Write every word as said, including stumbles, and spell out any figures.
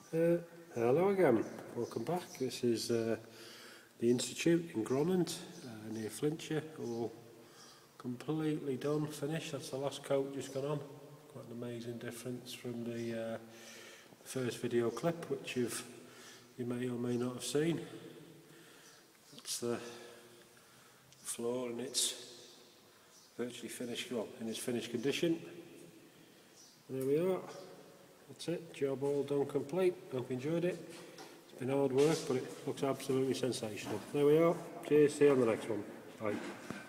Uh, hello again, welcome back. This is uh, the Institute in Gronant, uh, near Flintshire, all completely done, finished. That's the last coat just gone on. Quite an amazing difference from the uh, first video clip, which you've, you may or may not have seen. That's the floor and it's virtually finished, well, in its finished condition. There we are. That's it, job all done complete. Hope you enjoyed it. It's been hard work, but it looks absolutely sensational. There we are. Cheers, see you on the next one. Bye.